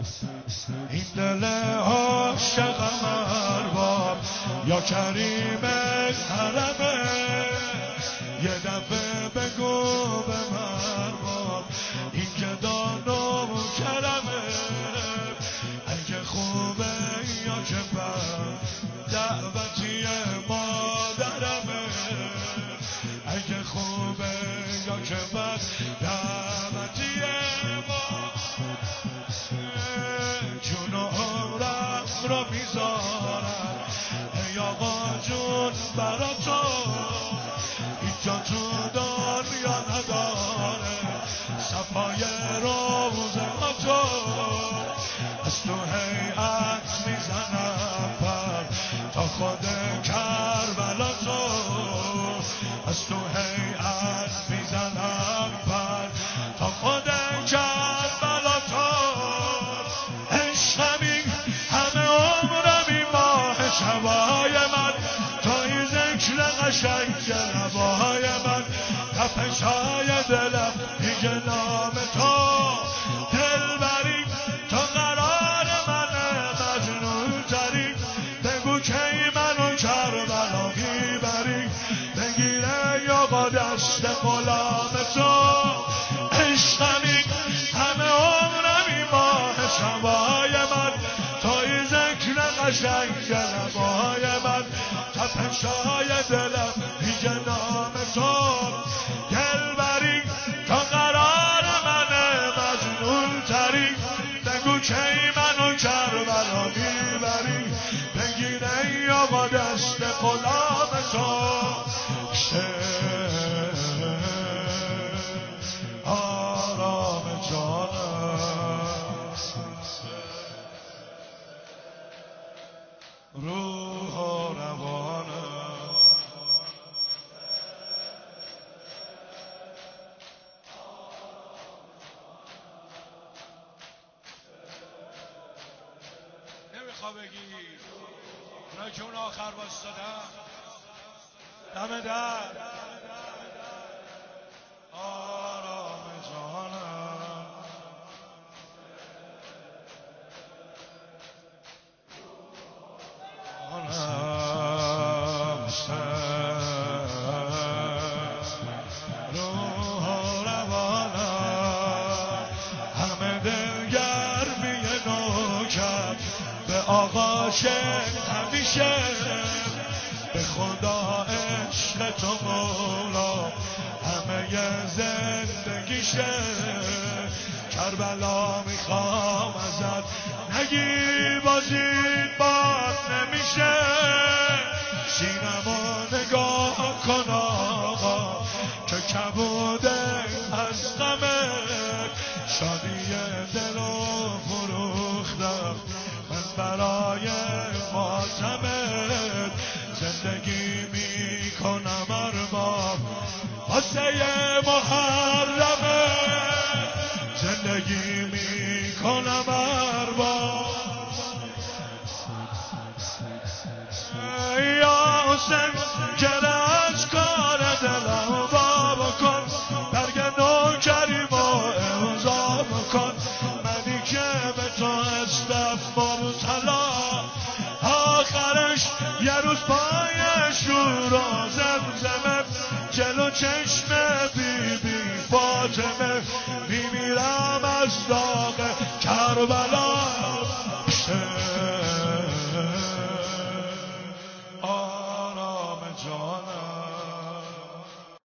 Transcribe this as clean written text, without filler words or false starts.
این دل عاشقم ارباب یا کریم حرمه یه دفعه بگو به ارباب این که دانم و کرمه اگه خوبه یا که بر دعوتی مادرمه اگه خوبه یا که بر دعوتی جون و عمرم رو میذارم ای آقا جون برا تو اینجا تو دنیا نداره صفای روزه ها تو از تو هیئت میزنم پر تا خود کربلا تو از تو هیئت میزنم پر تا خود کربلا تو عشقمی همه عمرمی ماه شبای من توی ذکر قشنگ لبای من تپشای دلم دیگه نام تو دلبری تو قرار من مجنون تری بگو کی منو کربلا میبری بگیره یا با دست غلام تو عشقمی همه عمرمی ماه شبای من توی ذکر قشنگ لبای من تپشای دلم دیگه نام تو دلبری تو قرار من مجنون تری بگو کی منو کربلا میبری بگیره یا با دست غلام تو آرام جانم روح و روانم نمیخوا بگی اونایی که اون آخر بایستادن دم در آرام جانم روح و روانم همه دلگرمی نوکر به آقا شد همیشه به خدا عشق تو مولا همه زندگیشه کربلا میخوام ازت نگی بازید باد نمیشه سینمو نگاه کن آقا که کبوده از غمت شادی دلو فروختم من برای ماتمت زندگی میکنم ارباب واسه محرمه زندگی میکنم ارباب یا حسین گرش کار دلم بابا کن برگ نوکریم و امضا بکن منی که به تو هستم مبتلا آخرش یه روز پای شور و زمزمه جلو چشم بی بی فاطمه میمیرم از داغ کربلا